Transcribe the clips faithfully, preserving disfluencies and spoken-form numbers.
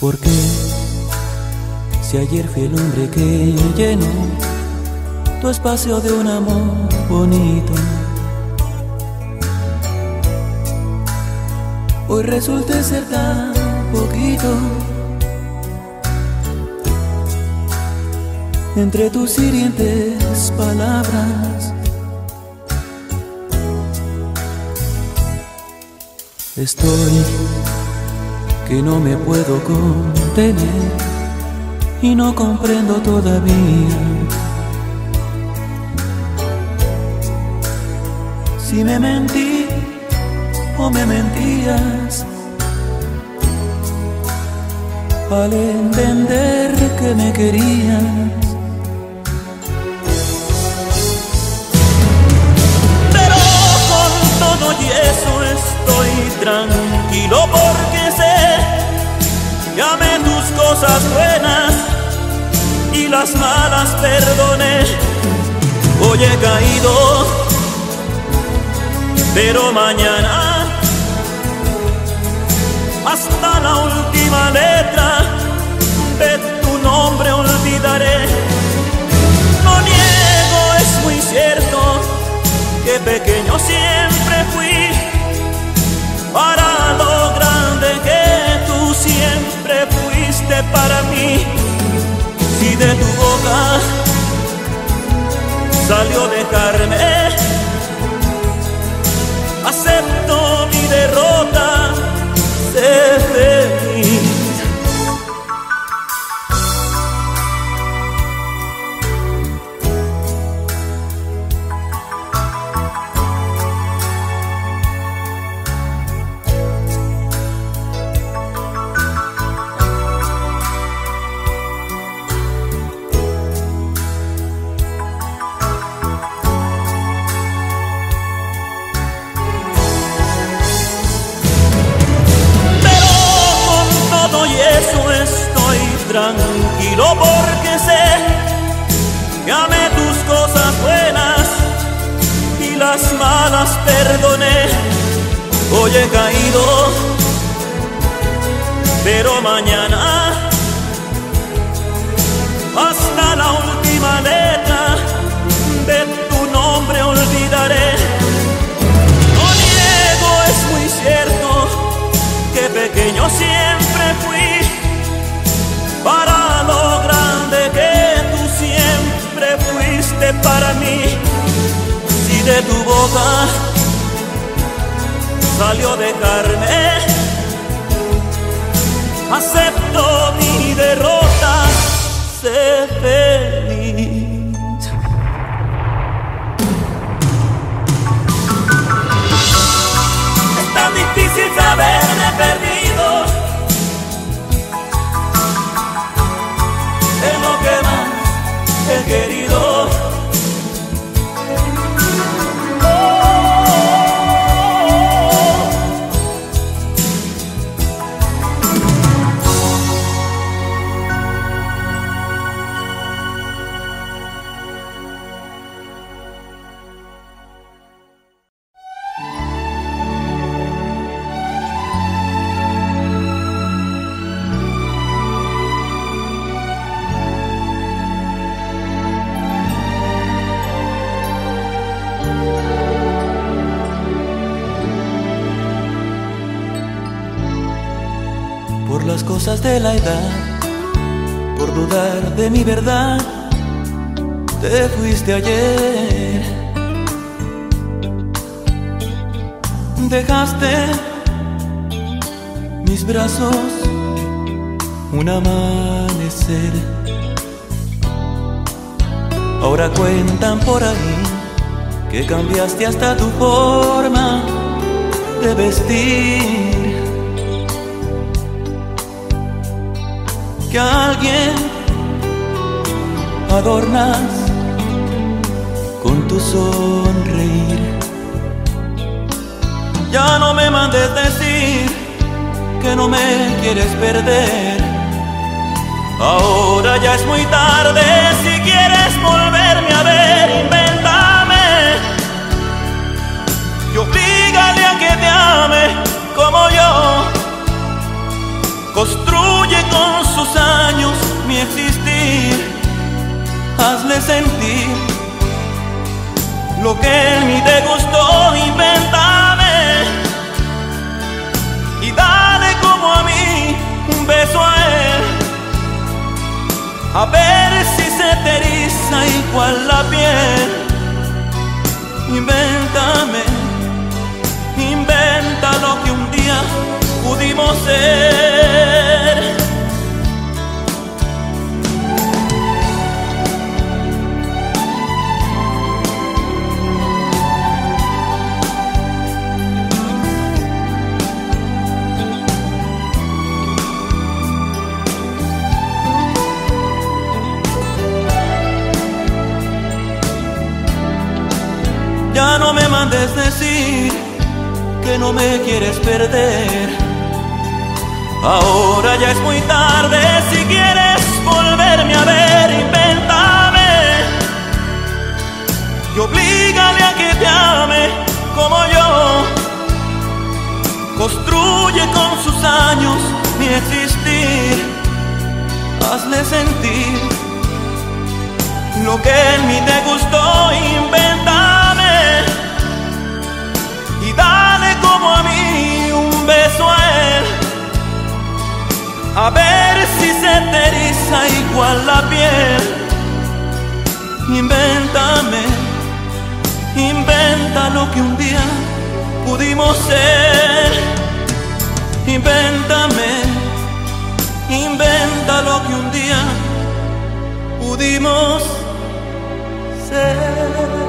¿Por qué? Si ayer fui el hombre que llenó tu espacio de un amor bonito, hoy resulta ser tan poquito. Entre tus hirientes palabras estoy que no me puedo contener y no comprendo todavía si me mentí o me mentías al entender que me querías. Pero con todo y eso estoy tranquilo porque sé que amé tus cosas buenas y las malas perdoné. Hoy he caído, pero mañana hasta la última letra de tu nombre olvidaré. No niego, es muy cierto que pequeño siempre fui para lo grande que tú siempre fuiste para mí. Si de tu boca salió dejarme, acepto mi derrota, sé feliz. Tranquilo porque sé que amé tus cosas buenas y las malas perdoné. Hoy he caído, pero mañana hasta la última letra de tu nombre olvidaré. No niego, es muy cierto que pequeño siempre fui para lo grande que tú siempre fuiste para mí. Si de tu boca salió dejarme, acepto mi derrota, sé feliz. Es tan difícil saberme perdido en lo que más he querido. Oh, por las cosas de la edad, por dudar de mi verdad, te fuiste ayer. Dejaste mis brazos un amanecer. Ahora cuentan por ahí que cambiaste hasta tu forma de vestir, que a alguien adornas con tu sonreír. Ya no me mandes decir que no me quieres perder. Ahora ya es muy tarde, si quieres volverme a ver, invéntame y oblígale a que te ame como yo. Construye con sus años mi existir. Hazle sentir lo que él ni te gustó, invéntame y dale como a mí un beso a él, a ver si se te eriza igual la piel. Invéntame, inventa lo que un día pudimos ser. Ya no me mandes decir que no me quieres perder. Ahora ya es muy tarde, si quieres volverme a ver, invéntame y oblígale a que te ame como yo. Construye con sus años mi existir. Hazle sentir lo que él ni te gustó, invéntame y dale como a mí un beso a él, a ver si se te eriza igual la piel. Invéntame, inventa lo que un día pudimos ser. Invéntame, inventa lo que un día pudimos ser.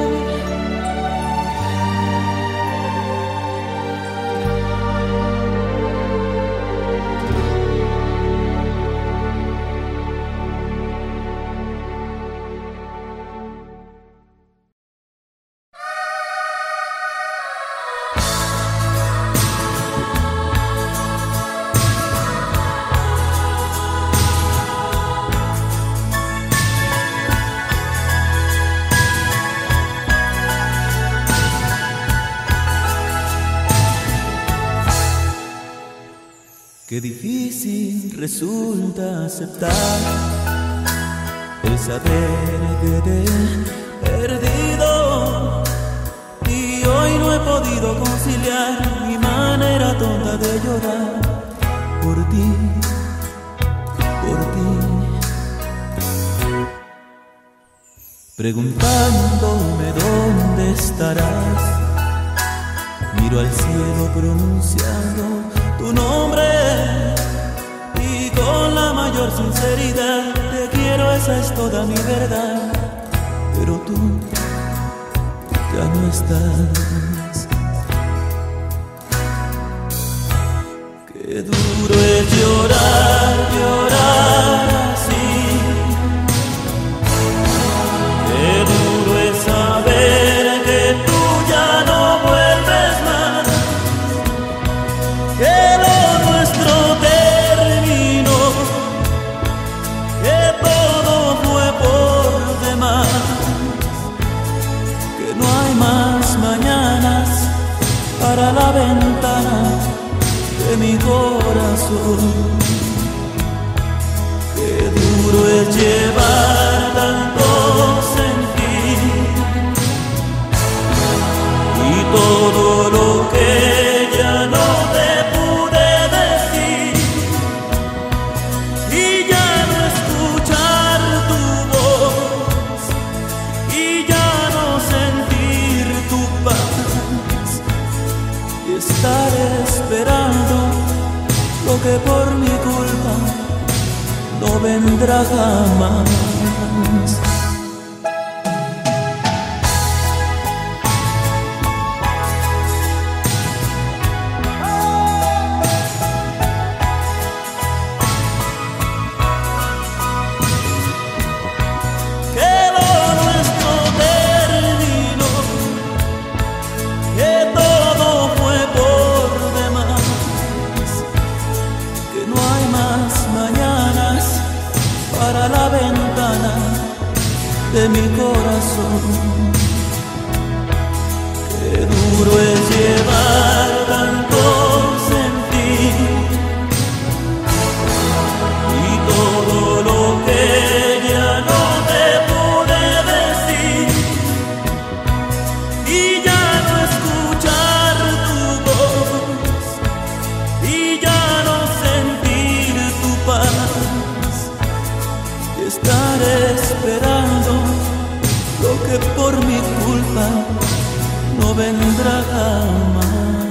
Qué difícil resulta aceptar el saber que te he perdido, y hoy no he podido conciliar mi manera tonta de llorar por ti, por ti. Preguntándome dónde estarás, miro al cielo pronunciando tu nombre y con la mayor sinceridad te quiero, esa es toda mi verdad, pero tú ya no estás. Qué duro es llorar, llorar así. Qué duro es saber que tú ya no vuelves más, que lo nuestro terminó, que todo fue por demás, que no hay más mañanas para la ventana de mi corazón. Qué duro es llevar tanto sentir y todo lo que ya no te pude decir, y ya no escuchar tu voz, y ya no sentir tu paz, y estar esperando lo que por mi culpa no vendrá jamás. De mi corazón, qué duro es llevar tanto sentir estaré esperando lo que por mi culpa no vendrá jamás.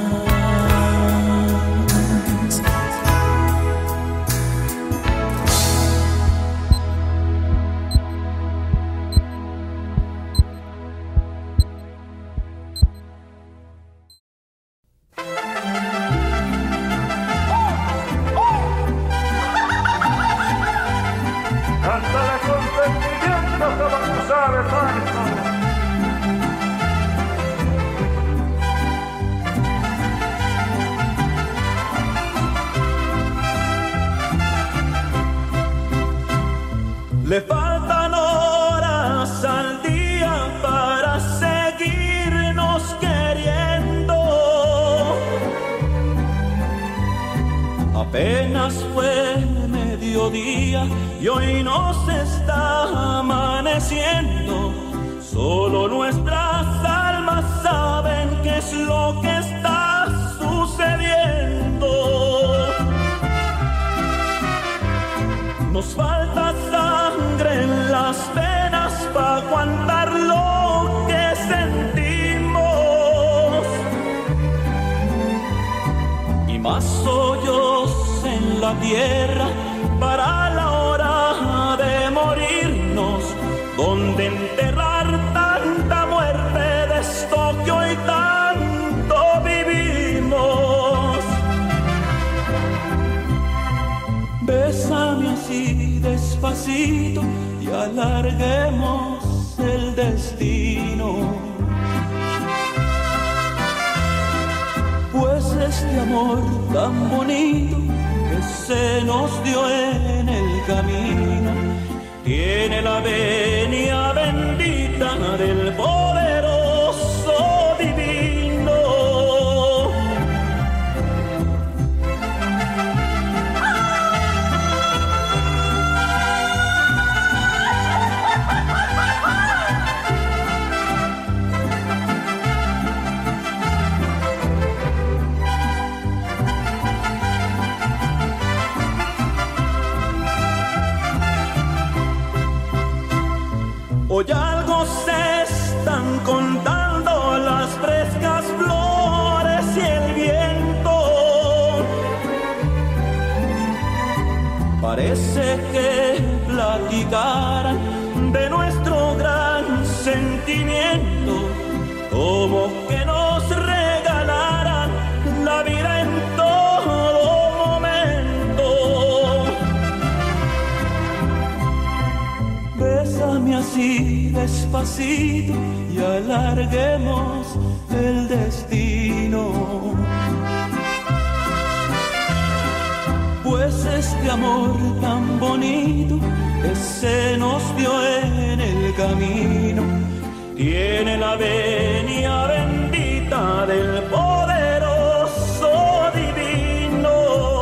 Le faltan horas al día para seguirnos queriendo. Apenas fue mediodía y hoy nos está amaneciendo. Solo nuestras almas saben qué es lo que está sucediendo. Nos falta sangre en las venas para aguantar lo que sentimos, y más hoyos en la tierra para la hora de morirnos, donde enterrar tanta muerte de esto que hoy tanto vivimos. Bésame así despacito y alarguemos el destino, pues este amor tan bonito que se nos dio en el camino tiene la venia bendita del poderoso divino. Hoy algo se están contando las frescas flores y el viento. Parece que platicaran de nuestro gran sentimiento, como que nos regalaran la vida en todo momento. Bésame así despacito y alarguemos el destino, pues este amor tan bonito que se nos dio en el camino tiene la venia bendita del poderoso divino.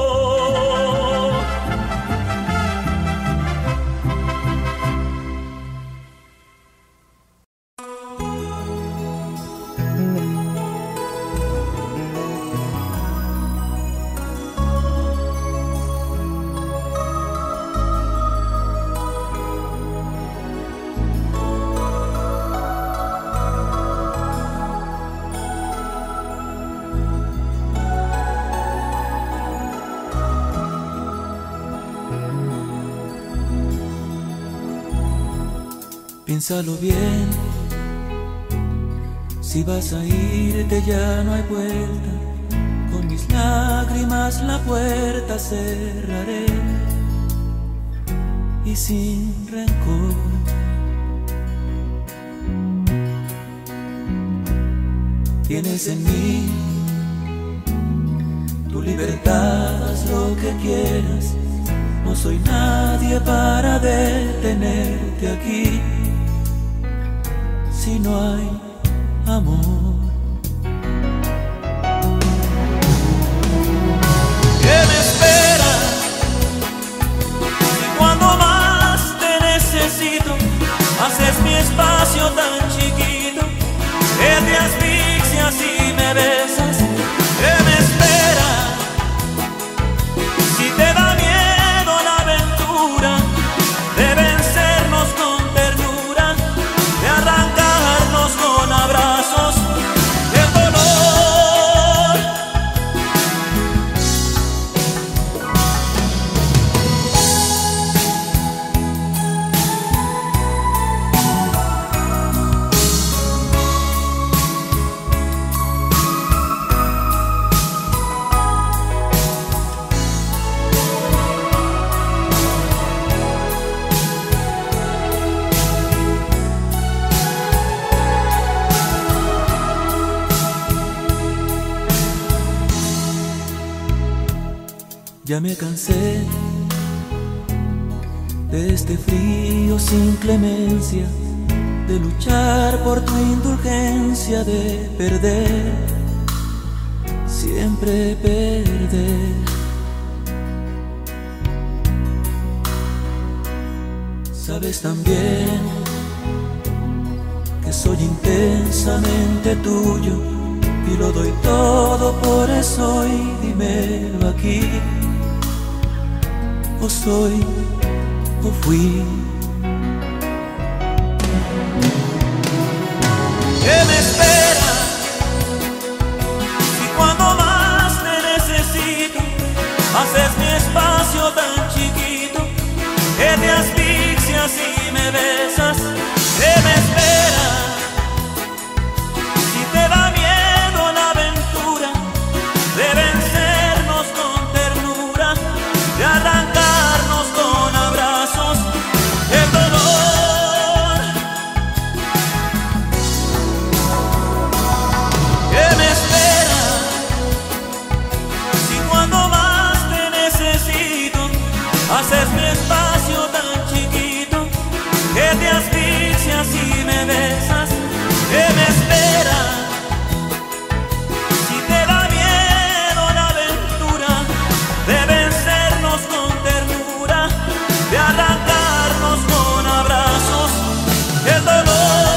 Piénsalo bien, si vas a irte ya no hay vuelta, con mis lágrimas la puerta cerraré y sin rencor. Tienes en mí tu libertad, haz lo que quieras, no soy nadie para detenerte aquí. Si no hay amor, ¿qué me esperas? Si cuando más te necesito haces mi espacio tan chiquito, que te asfixias y me besas. ¿Qué me esperas? Si te da miedo la aventura de vencer Ya me cansé de este frío sin clemencia, de luchar por tu indulgencia, de perder, siempre perder. Sabes también que soy intensamente tuyo y lo doy todo por eso, y dímelo aquí: o soy o fui. ¿Qué me espera si cuando más te necesito haces mi espacio tan chiquito, que te asfixias y me besas? ¿Qué me espera si te da miedo la aventura de vencernos con ternura, de arrancarnos con abrazos el dolor? ¿Qué me espera si cuando más te necesito haces mi espacio tan chiquito, que te asfixias y me besas? ¿Qué me espera si te da miedo la aventura de vencernos con ternura, de arrancarnos con abrazos el dolor?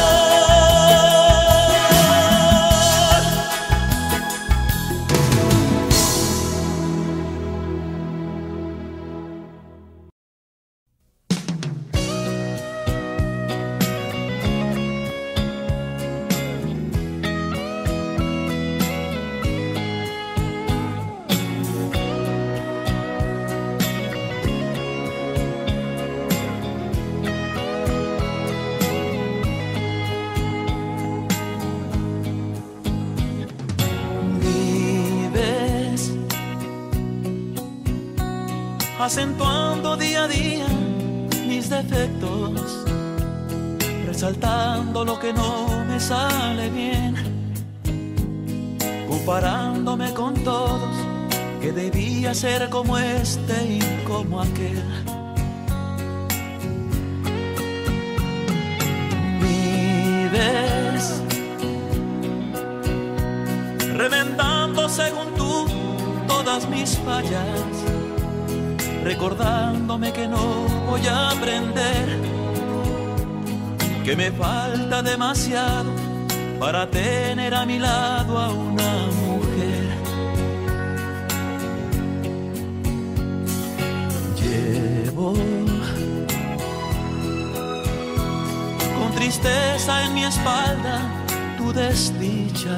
Acentuando día a día mis defectos, resaltando lo que no me sale bien, comparándome con todos, que debía ser como este y como aquel. Vives reventando según tú todas mis fallas, recordándome que no voy a aprender, que me falta demasiado para tener a mi lado a una mujer. Llevo con tristeza en mi espalda tu desdicha.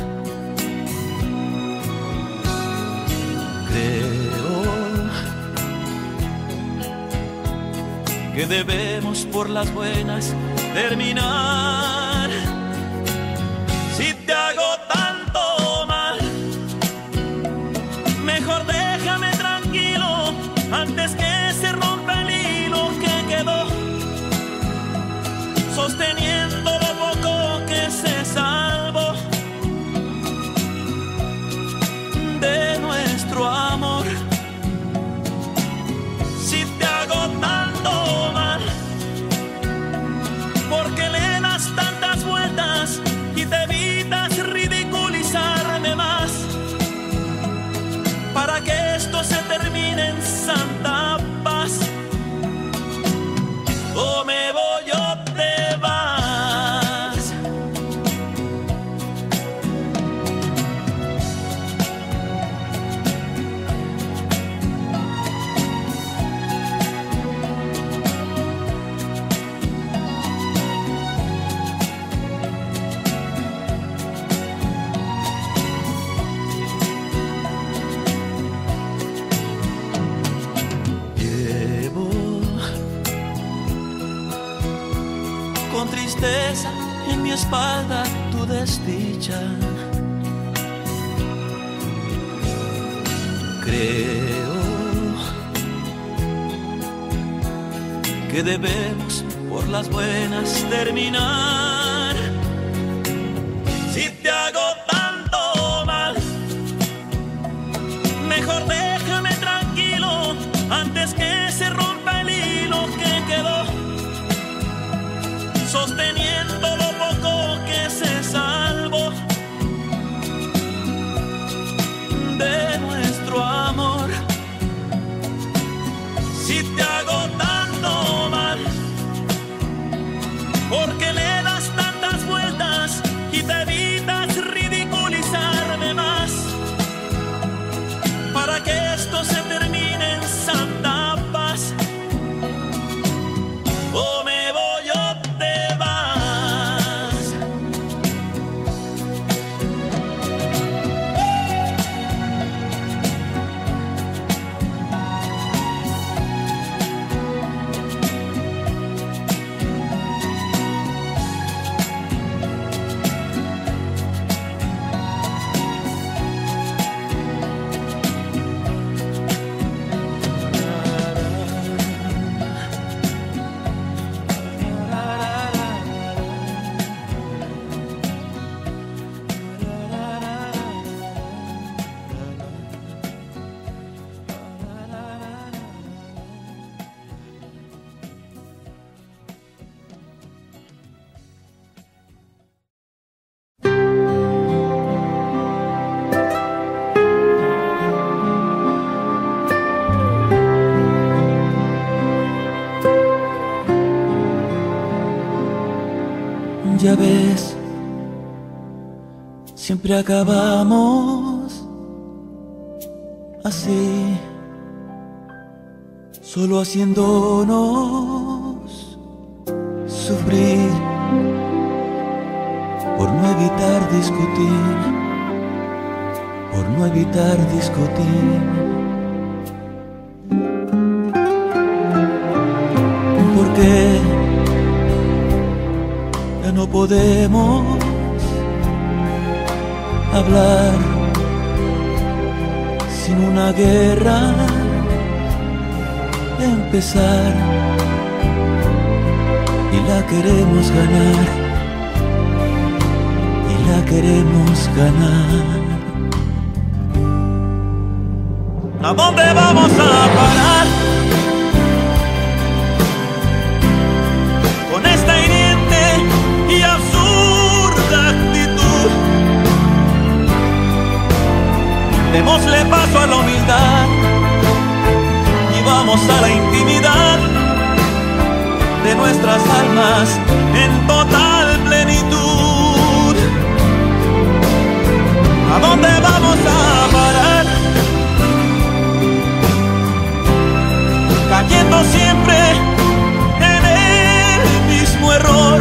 Creo que debemos por las buenas terminar. Si te hago tanto mal, mejor déjame tranquilo antes que se rompa el hilo que quedó sosteniendo lo poco que se salvó de nuestro amor. Si te hago tanto mal, porque le das tantas vueltas y te evitas ridiculizarme más, para que esto se termine en santa paz. O me voy o te vas. Con tristeza en mi espalda tu desdicha. Creo que debemos por las buenas terminar. Si te hago tanto mal, mejor déjame tranquilo Ya ves, siempre acabamos así, solo haciéndonos sufrir por no evitar discutir, por no evitar discutir. Porque ya no podemos hablar sin una guerra empezar, y la queremos ganar, y la queremos ganar. ¿A dónde vamos a parar con esta hiriente y absurda actitud? Démosle paso a la humildad y vamos a la intimidad de nuestras almas en total plenitud. ¿A dónde vamos a parar? Cayendo siempre en el mismo error,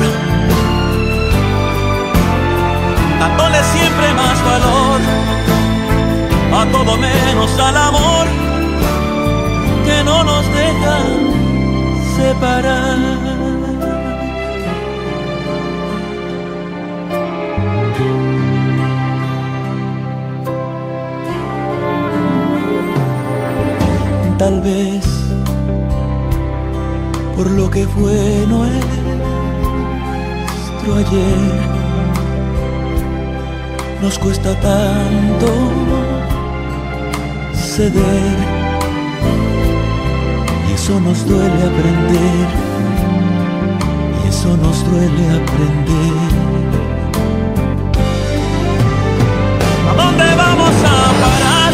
dándole siempre más valor a todo menos al amor que no nos deja separar. Tal vez por lo que fue nuestro ayer nos cuesta tanto ceder, y eso nos duele aprender, y eso nos duele aprender. ¿A dónde vamos a parar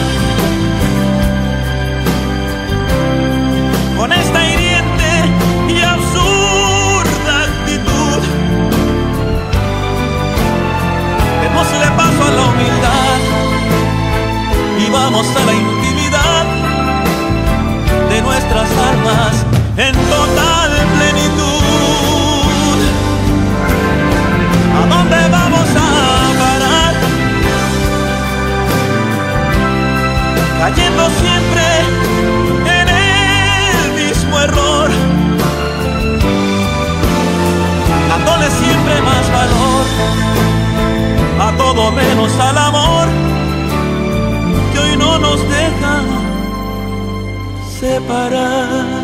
con esta hiriente y absurda actitud? Démosle paso a la humildad y vamos a la intimidad de nuestras almas en total plenitud. ¿A dónde vamos a parar? Cayendo siempre en el mismo error, dándole siempre más valor a todo menos al amor que hoy no nos deja separar.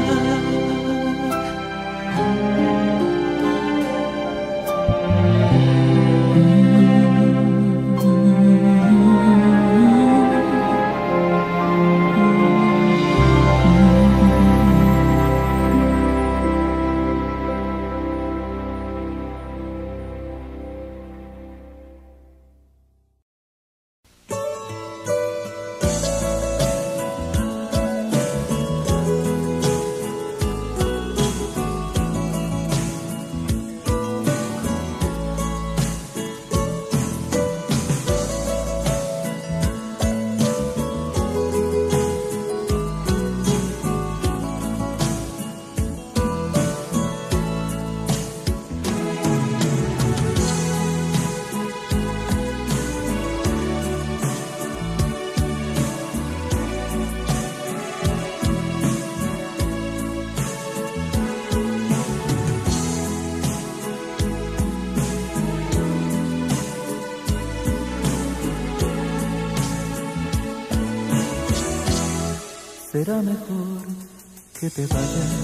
Será mejor que te vayas.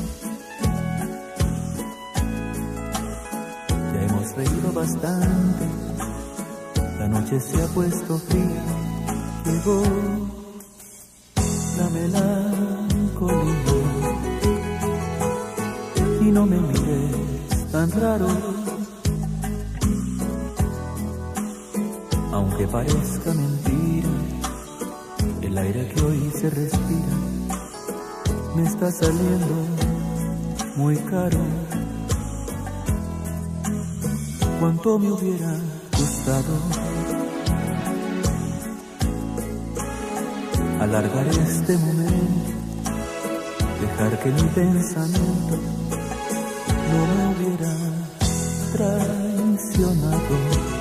Ya hemos reído bastante, la noche se ha puesto fría, llegó la melancolía. Y no me mires tan raro, aunque parezca mentira, el aire que hoy se respira me está saliendo muy caro. cuánto me hubiera gustado alargar este momento, dejar que mi pensamiento no me hubiera traicionado,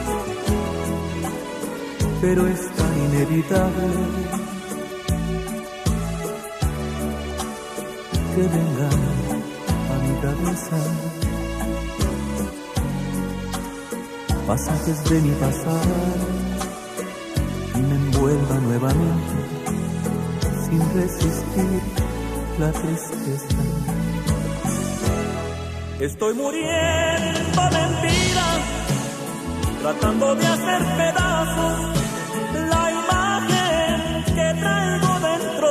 pero es tan inevitable que venga a mi cabeza pasajes de mi pasado y me envuelva nuevamente sin resistir la tristeza. Estoy muriendo de mentiras, tratando de hacer pedazos la imagen que traigo dentro.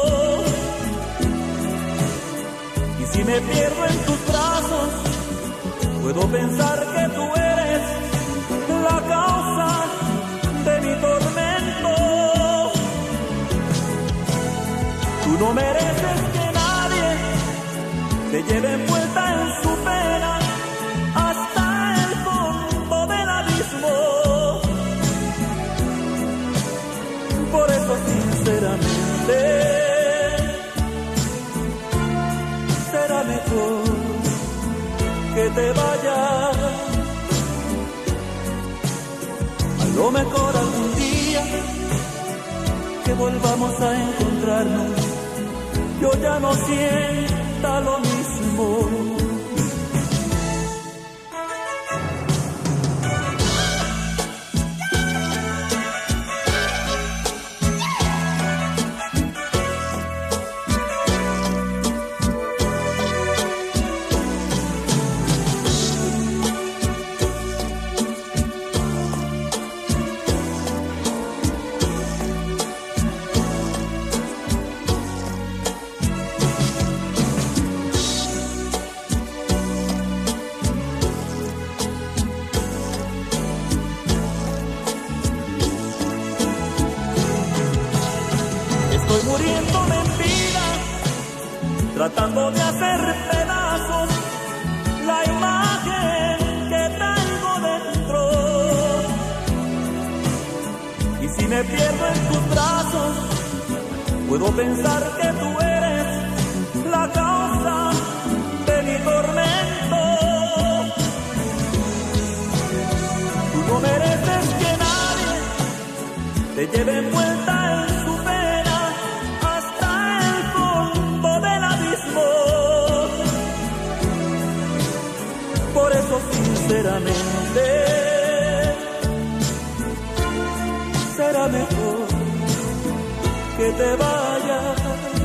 Y si me pierdo en tus brazos, puedo pensar que tú eres la causa de mi tormento. Tú no mereces que nadie te lleve envuelta en su pena hasta el fondo del abismo. Por eso sinceramente será mejor que te vayas. A lo mejor algún día que volvamos a encontrarnos, yo ya no sienta lo mismo. Muriéndome en vida, tratando de hacer pedazos la imagen que traigo dentro. Y si me pierdo en tus brazos, puedo pensar que tú eres la causa de mi tormento. Tú no mereces que nadie te lleve envuelta en su pena hasta el fondo del abismo. Por eso sinceramente será mejor que te vayas.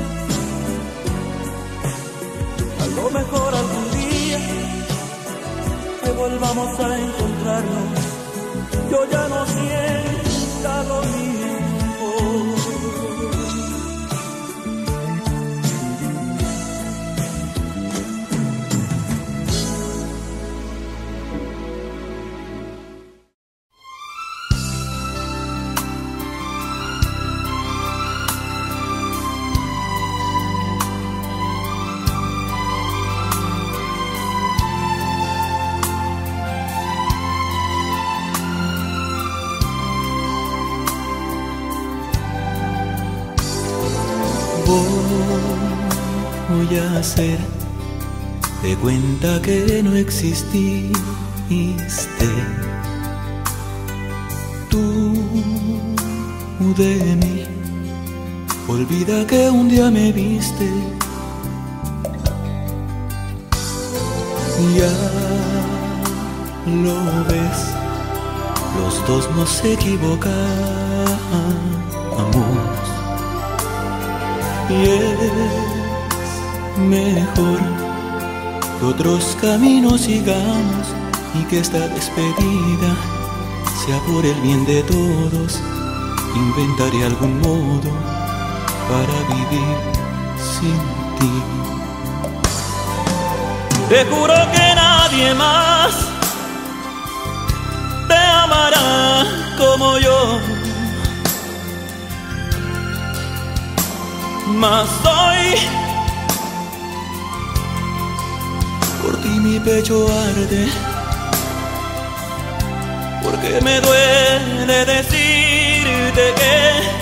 A lo mejor algún día que volvamos a encontrarnos, yo ya no sienta lo mismo. Voy a hacer de cuenta que no exististe. Tú de mí, olvida que un día me viste. Ya lo ves, los dos nos equivocamos. Y es mejor que otros caminos sigamos y que esta despedida sea por el bien de todos. Inventaré algún modo para vivir sin ti. Te juro que nadie más te amará como yo. Mas hoy por ti mi pecho arde porque me duele decirte que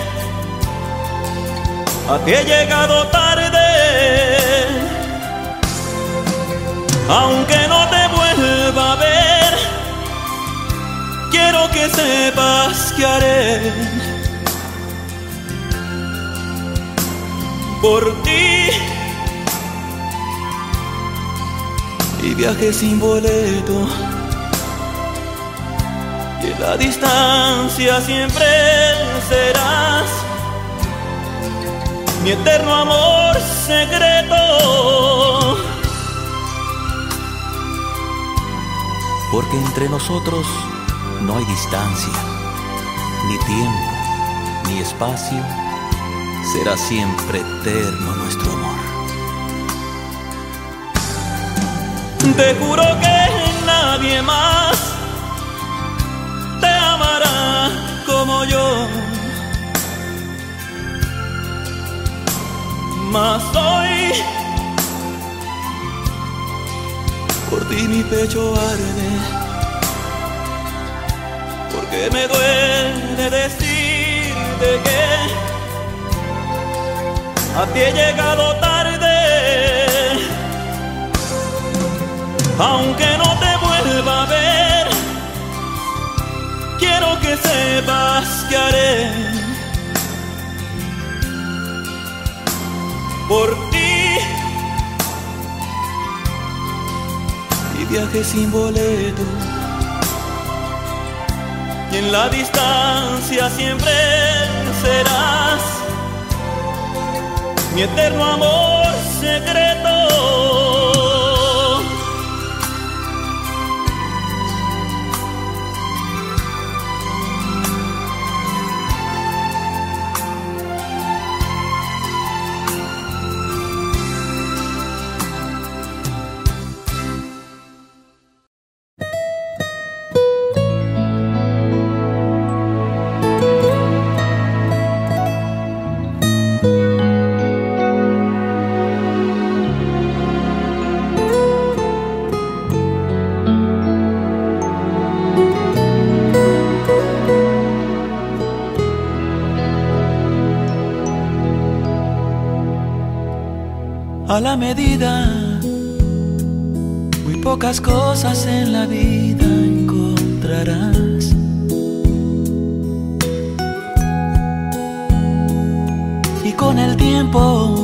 a ti he llegado tarde. Aunque no te vuelva a ver, quiero que sepas que haré por ti. Y viaje sin boleto, y en la distancia siempre serás mi eterno amor secreto. Porque entre nosotros no hay distancia, ni tiempo, ni espacio. Será siempre eterno nuestro amor. Te juro que nadie más te amará como yo. Mas hoy por ti mi pecho arde, porque me duele decirte que a ti he llegado tarde. Aunque no te vuelva a ver, quiero que sepas que haré por ti. Y viaje sin boleto, y en la distancia siempre serás mi eterno amor secreto. A la medida, muy pocas cosas en la vida encontrarás. Y con el tiempo,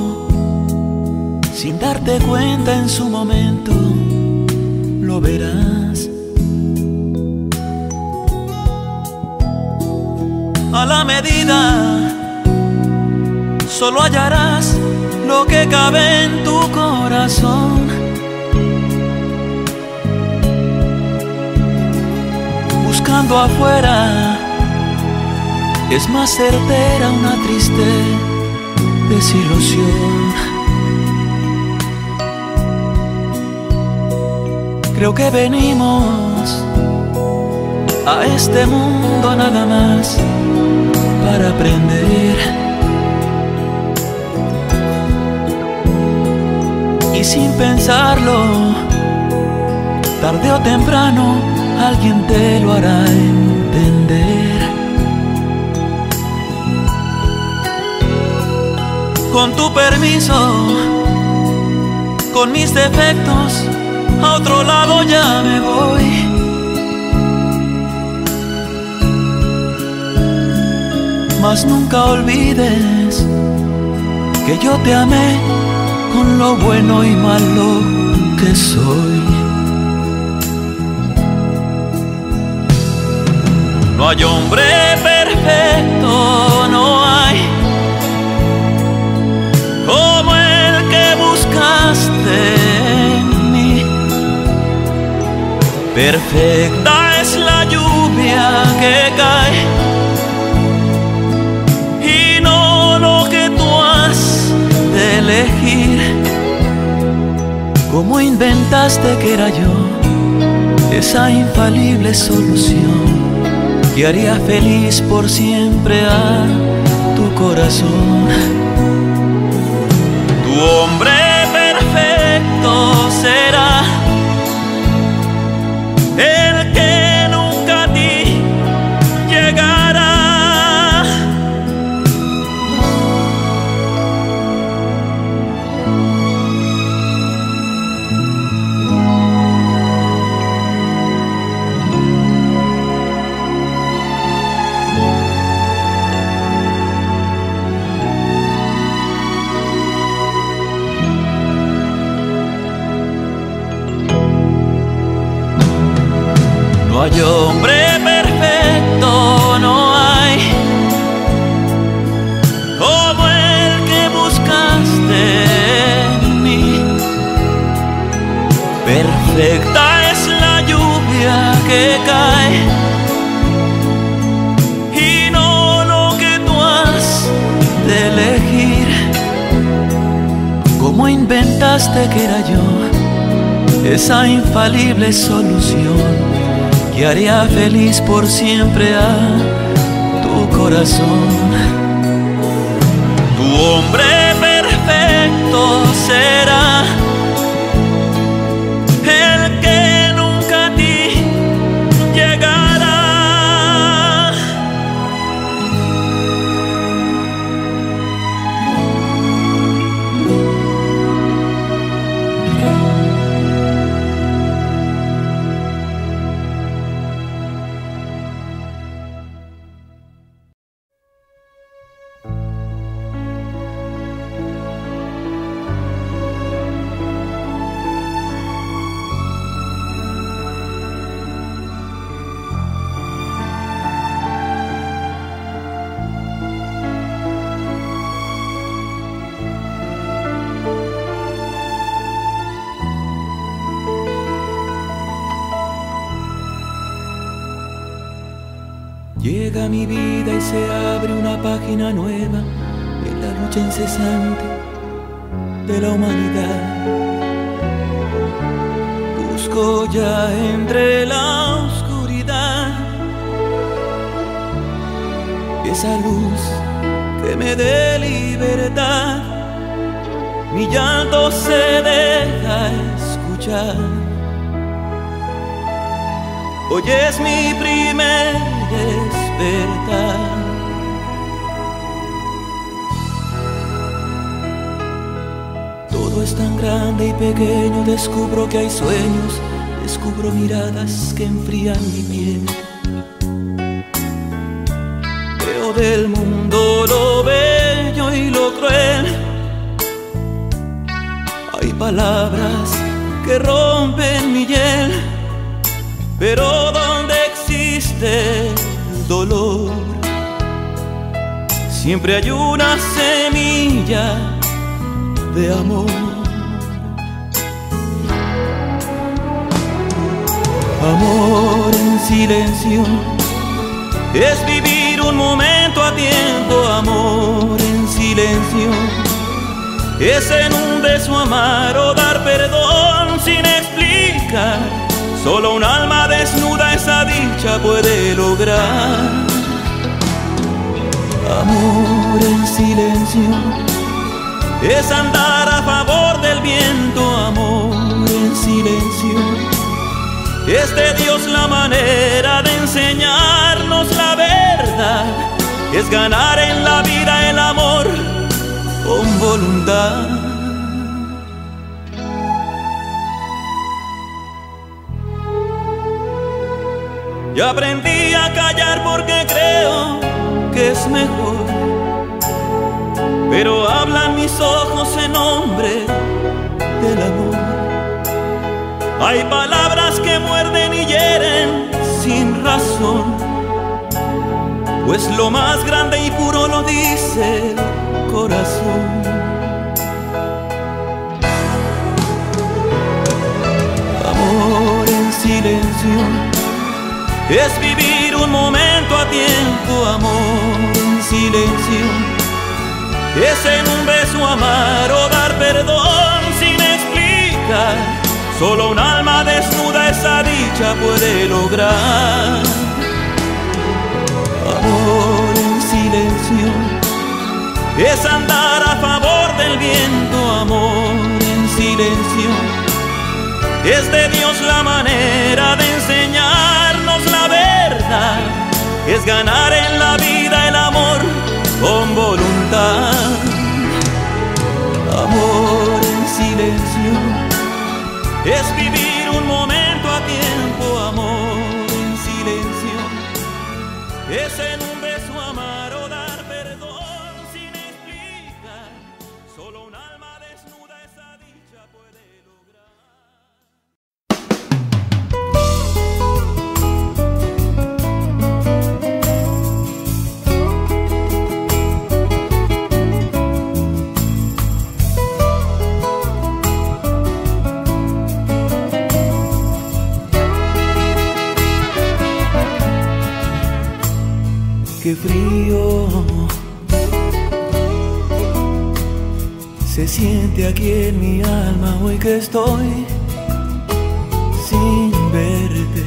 sin darte cuenta en su momento, lo verás. A la medida, solo hallarás lo que cabe en tu corazón. Buscando afuera, es más certera una triste desilusión. Creo que venimos a este mundo nada más para aprender. Y sin pensarlo, tarde o temprano, alguien te lo hará entender. Con tu permiso, con mis defectos, a otro lado ya me voy. Mas nunca olvides que yo te amé con lo bueno y malo que soy. No hay hombre perfecto, no hay como el que buscaste en mí. Perfecta es la lluvia que cae y no lo que tú has de elegir. ¿Cómo inventaste que era yo esa infalible solución que haría feliz por siempre a tu corazón? Tu hombre perfecto será el que nunca a ti hay hombre perfecto, no hay como el que buscaste en mí. Perfecta es la lluvia que cae y no lo que tú has de elegir. ¿Cómo inventaste que era yo esa infalible solución que haría feliz por siempre a tu corazón? Tu hombre perfecto será el que nunca a ti llegará. Llega mi vida y se abre una página nueva en la lucha incesante de la humanidad. Busco ya entre la oscuridad esa luz que me dé libertad. Mi llanto se deja escuchar. Hoy es mi primer despertar. Todo es tan grande y pequeño, descubro que hay sueños, descubro miradas que enfrían mi piel. Veo del mundo lo bello y lo cruel. Hay palabras que rompen mi hiel, pero donde existe el dolor, siempre hay una semilla de amor. Amor en silencio es vivir un momento a tiempo. Amor en silencio es en un beso amar o dar perdón sin explicar. Solo un alma desnuda esa dicha puede lograr. Amor en silencio es andar a favor del viento. Amor en silencio es de Dios la manera de enseñarnos la verdad. Es ganar en la vida el amor con voluntad. Yo aprendí a callar porque creo que es mejor, pero hablan mis ojos en nombre del amor. Hay palabras que muerden y hieren sin razón, pues lo más grande y puro lo dice el corazón. Amor en silencio es vivir un momento a tiempo. Amor en silencio es en un beso amar o dar perdón sin explicar. Solo un alma desnuda esa dicha puede lograr. Amor en silencio es andar a favor del viento. Amor en silencio es de Dios la manera de enseñarnos la verdad. Es ganar en la vida el amor con voluntad. Amor en silencio es vivir un momento a tiempo. Amor en silencio es en un beso amar o dar perdón sin explicar. Solo un alma desnuda esa dicha puede lograr. qué frío se siente aquí en mi alma hoy que estoy sin verte.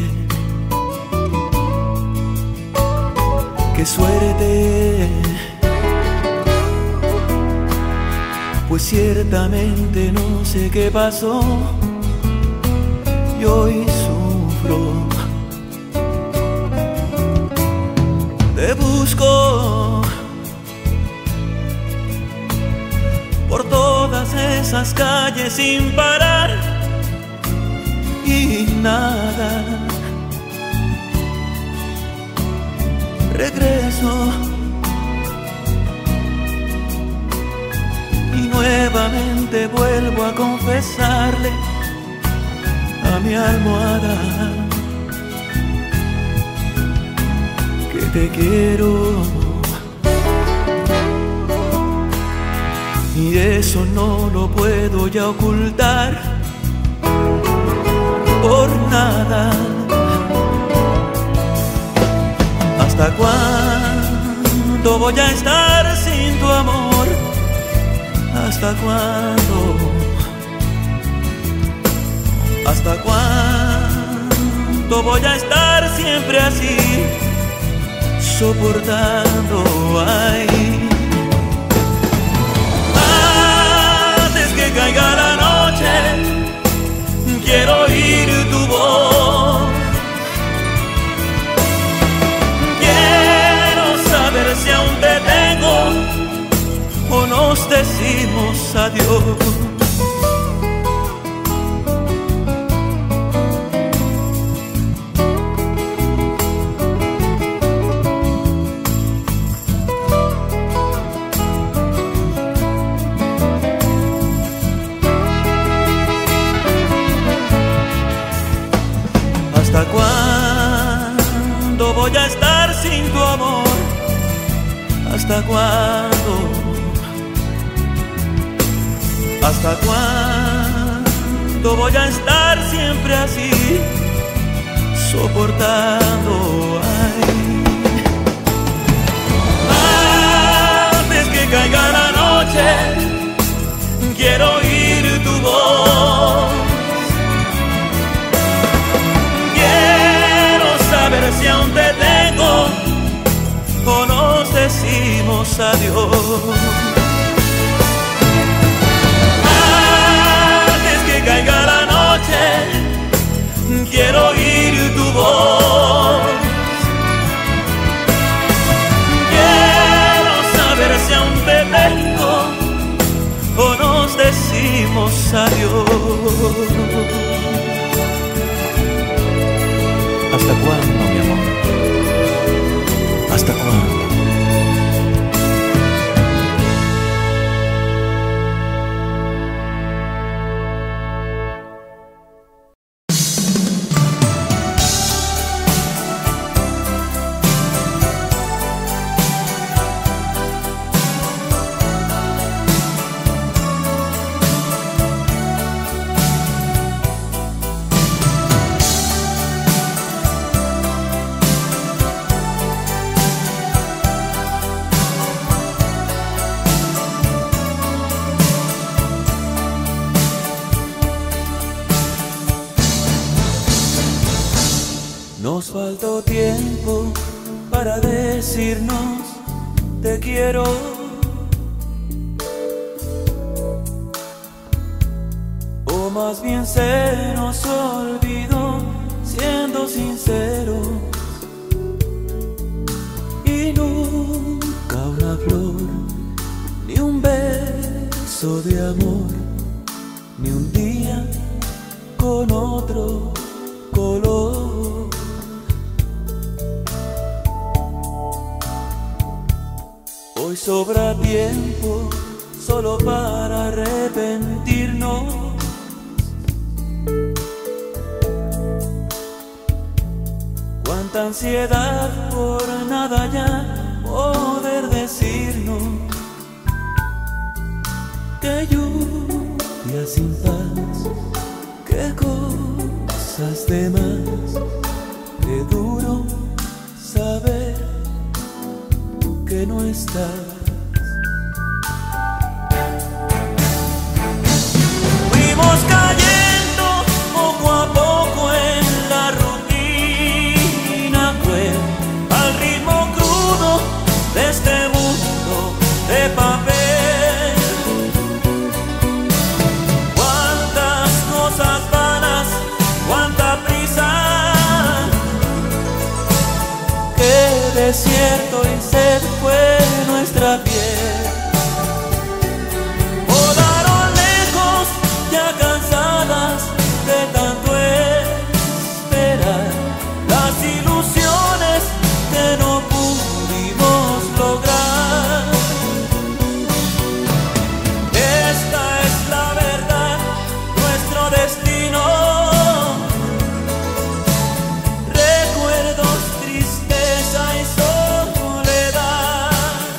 Qué suerte, pues ciertamente no sé qué pasó y hoy sufro. Te busco por todas esas calles sin parar y nada. Regreso y nuevamente vuelvo a confesarle a mi almohada que te quiero. Y eso no lo puedo ya ocultar por nada. ¿Hasta cuándo voy a estar sin tu amor? ¿Hasta cuándo? ¿Hasta cuándo voy a estar siempre así, soportando? Ay, antes que caiga la noche, quiero oír tu voz. Saber si aún te tengo o nos decimos adiós. ¿Hasta cuándo voy a estar sin tu amor? ¿Hasta cuándo? ¿Hasta cuándo voy a estar siempre así, soportando? Ay, antes que caiga la noche, quiero oír tu voz. Quiero saber si aún te tengo o nos decimos adiós. Antes que caiga la noche, quiero oír tu voz. Quiero saber si aún te tengo o nos decimos adiós. ¿Hasta cuándo, mi amor? ¿Hasta cuándo? Nos faltó tiempo para decirnos te quiero. O más bien se nos olvidó, siendo sinceros. Y nunca una flor, ni un beso de amor, ni un día con otro color. Hoy sobra tiempo solo para arrepentirnos. Cuánta ansiedad por nada ya poder decirnos. Qué lluvia sin paz, qué cosas de más, qué duro saber estás. Fuimos cayendo poco a poco en la rutina cruel, al ritmo crudo de este mundo de papel. Cuántas cosas vanas, cuánta prisa, qué desierto y sed fue nuestra piel. Volaron lejos, ya cansadas de tanto esperar, las ilusiones que no pudimos lograr. Esta es la verdad, nuestro destino. Recuerdos, tristeza y soledad.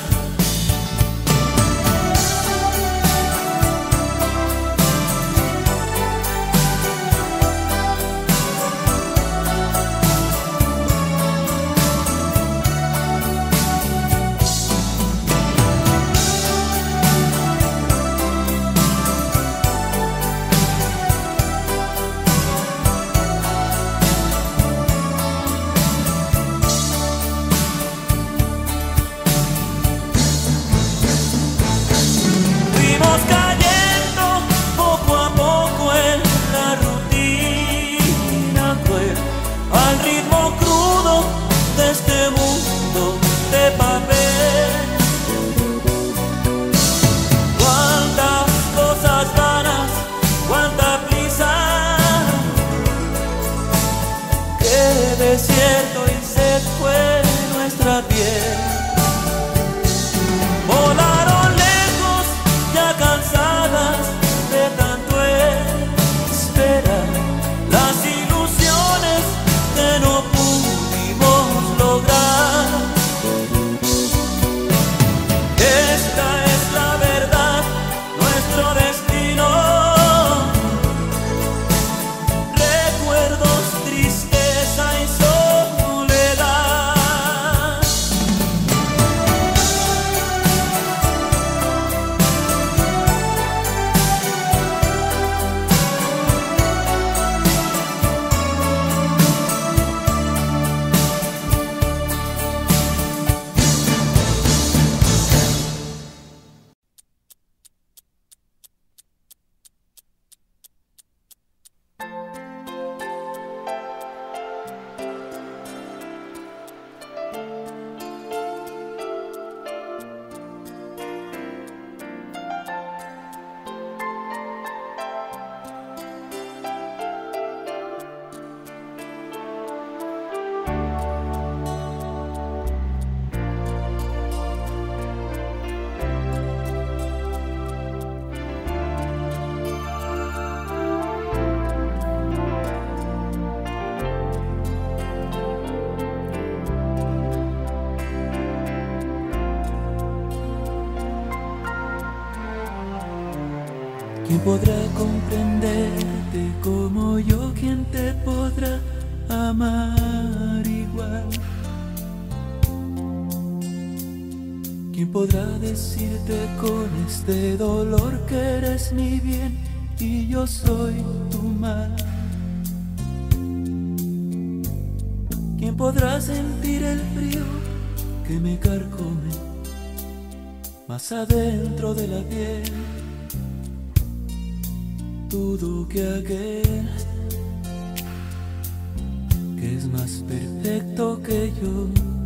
Fuimos cayendo poco a poco en la rutina cruel, al ritmo crudo de este mundo de papel. Cuántas cosas vanas, cuánta prisa, qué desierto y sed fue nuestra piel. Volaron lejos, ya cansadas de tanto esperar, las ilusiones que no pudimos lograr. Esta es la verdad, nuestro destino. Recuerdos, tristeza y soledad. ¿Quién podrá comprenderte como yo? ¿Quién te podrá amar igual? ¿Quién podrá decirte con este dolor que eres mi bien y yo soy tu mal? ¿Quién podrá sentir el frío que me carcome más adentro de la piel? Dudo que aquel que es más perfecto que yo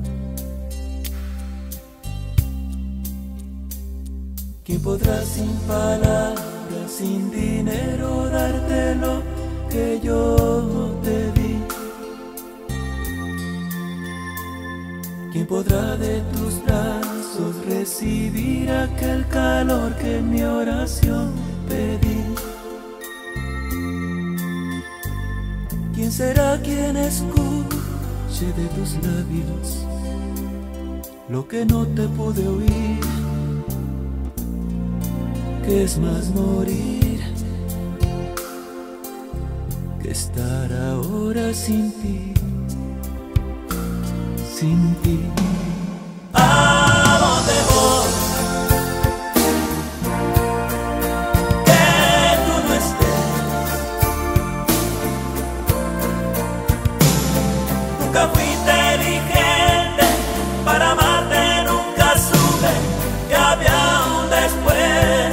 ¿quién podrá sin palabras, sin dinero darte lo que yo te di? ¿Quién podrá de tus brazos recibir aquel calor que en mi oración pedí? ¿Quién será quien escuche de tus labios lo que no te pude oír? Que es más morir que estar ahora sin ti, sin ti. ¿A dónde Nunca fui inteligente para amarte, nunca supe que había un después.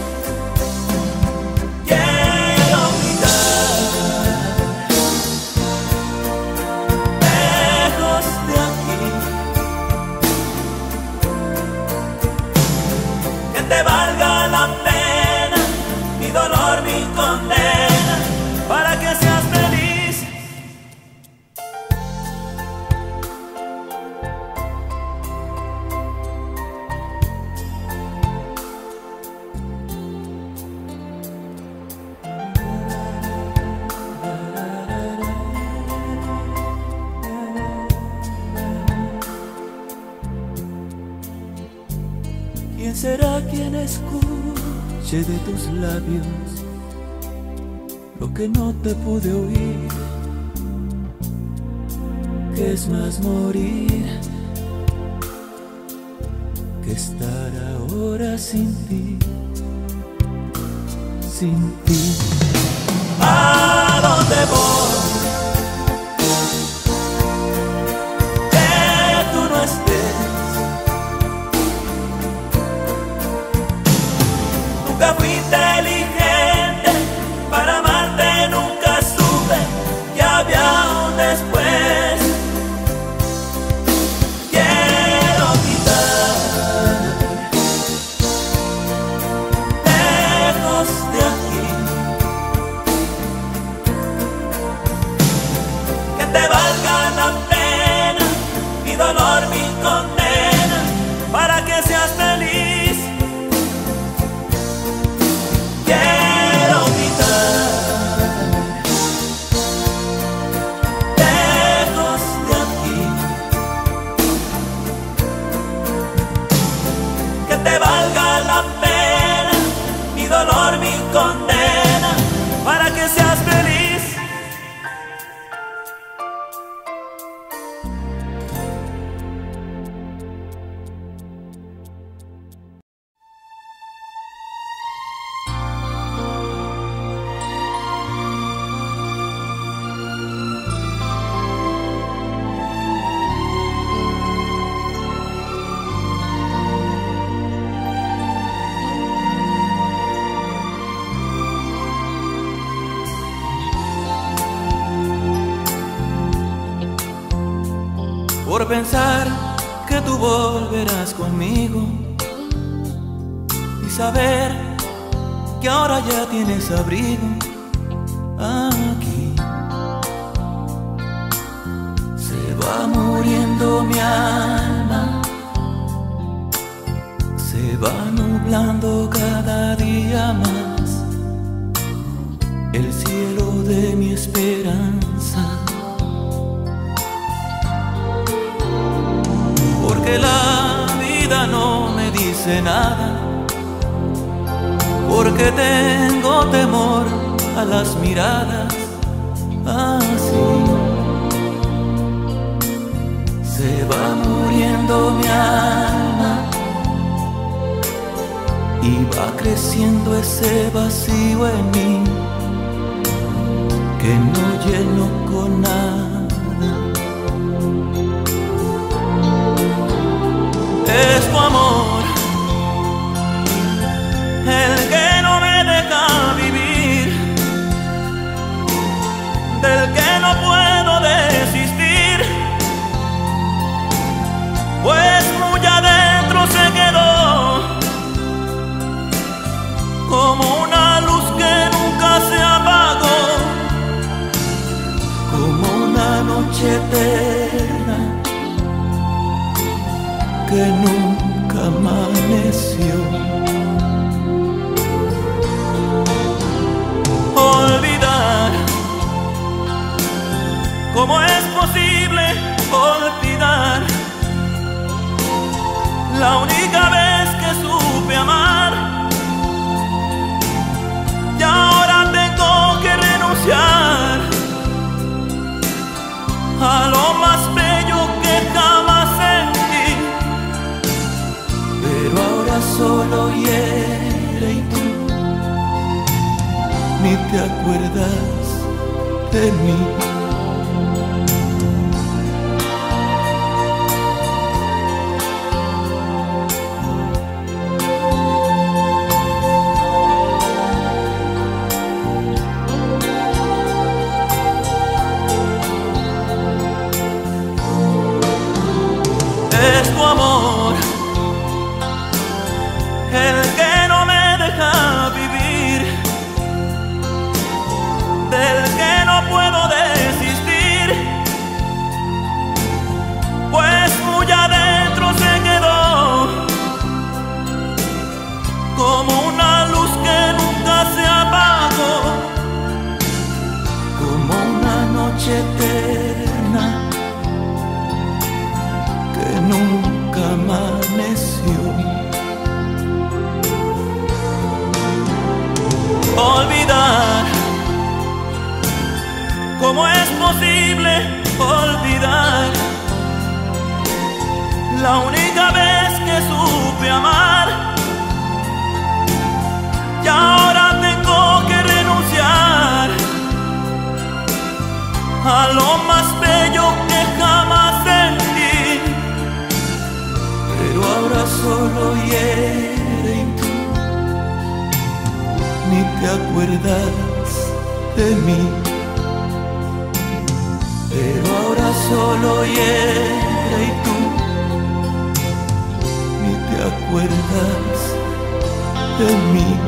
Quiero gritar lejos de aquí, que te valga la pena mi dolor, mi condena, para que seas feliz. ¿Quién será quien escuche de tus labios lo que no te pude oír? Que es más morir que estar ahora sin ti, sin ti. ¿A dónde voy? Que tú no estés. Nunca fui inteligente para amarte, nunca supe que había un después. Quiero quitar lejos de aquí, que te valga la pena mi dolor, mi condena, para que seas feliz. Quiero gritar lejos de aquí, que te valga la pena mi dolor, mi condena, para que seas feliz. Por pensar que tú volverás conmigo y saber que ahora ya tienes abrigo aquí. Se va muriendo mi alma, se va nublando cada día más el cielo de mi esperanza. Porque la vida no me dice nada, porque tengo temor a las miradas así. Se va muriendo mi alma y va creciendo ese vacío en mí que no lleno con nada. Es tu amor el que no me deja vivir, del que no puedo desistir, pues muy adentro se quedó como una luz que nunca se apagó, como una noche eterna que nunca amaneció. Olvidar, ¿cómo es posible olvidar la única vez que supe amar? Y ahora tengo que renunciar a lo más bello que jamás sentí, pero ahora solo hiere y tú ni te acuerdas de mí. olvidar la única vez que supe amar, y ahora tengo que renunciar a lo más bello que jamás sentí, pero ahora solo hiere y tú ni te acuerdas de mí, pero ahora solo hiere y tú ni te acuerdas de mí.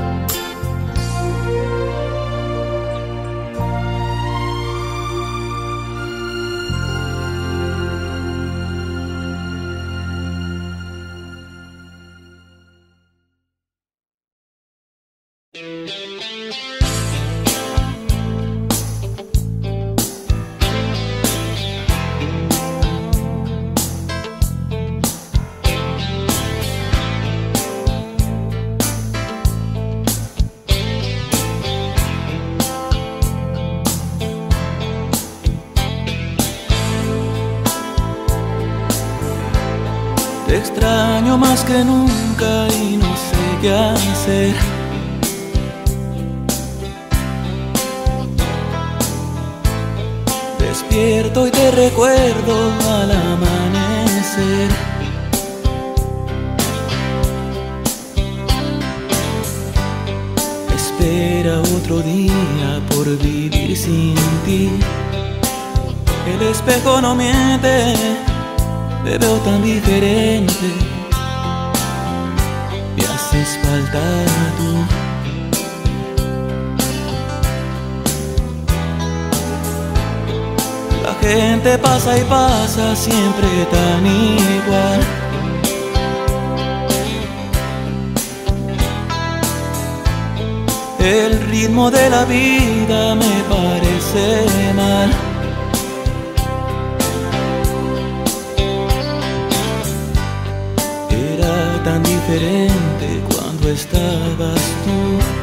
Te extraño más que nunca y no sé qué hacer. Despierto y te recuerdo al amanecer. Espera otro día por vivir sin ti. El espejo no miente, te veo tan diferente, me haces falta tú. La gente pasa y pasa siempre tan igual. El ritmo de la vida me parece mal. Tan diferente cuando estabas tú.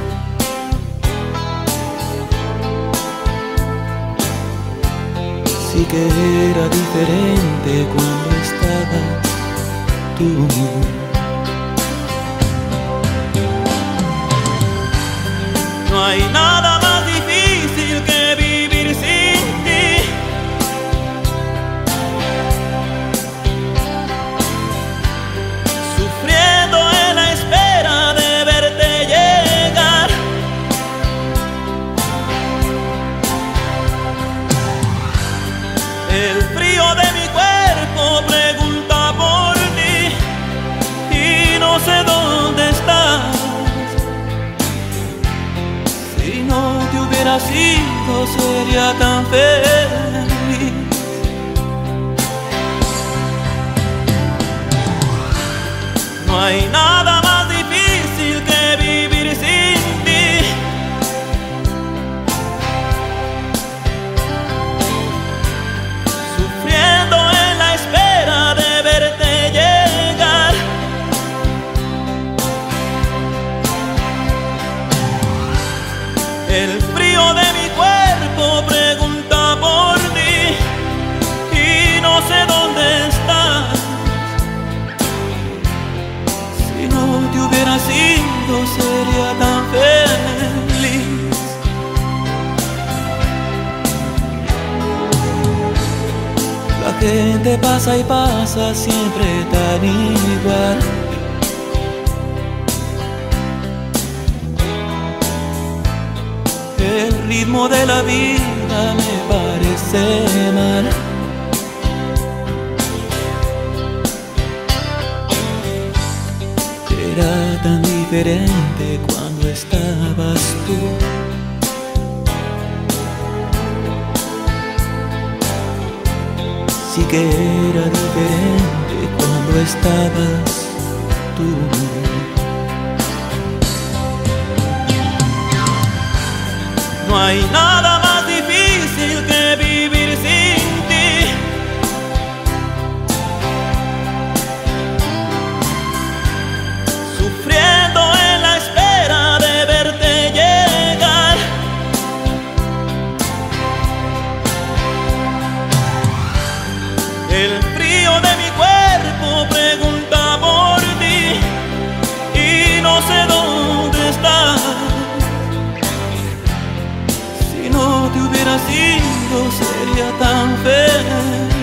Sí que era diferente cuando estabas tú. No hay nada más difícil que vivir sin ti. El frío de mi cuerpo pregunta por ti y no sé dónde estás. Si no te hubieras ido sería tan feliz. No hay nada más difícil que vivir sin ti. El frío de mi cuerpo pregunta por ti y no sé dónde estás. Si no te hubieras ido sería tan feliz. La gente pasa y pasa siempre tan igual. El ritmo de la vida me parece mal. Era tan diferente cuando estabas tú. Sí que era diferente cuando estabas tú. No hay nada más difícil que vivir sin ti. Sufriendo en la espera de verte llegar. El frío de mi cuerpo pregunta por ti y no sé dónde estás. Si no te hubieras ido sería tan feliz.